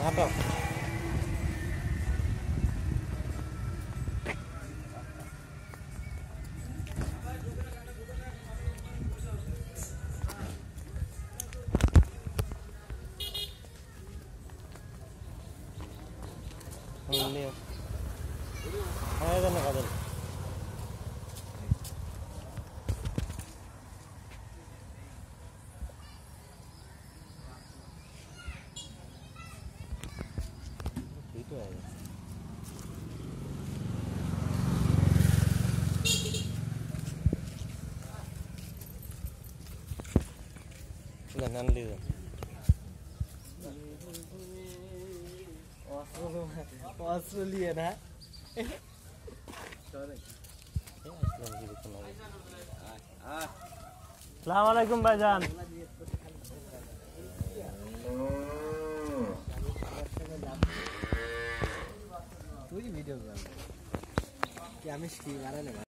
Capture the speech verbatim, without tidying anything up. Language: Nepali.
নাটক Lihat. Ayo kan kaden. Itu aja. Jangan lihat. Australia na Assalamualaikum भाईजान तू ही वीडियो कर क्या मैं स्क्रीन आ रहा है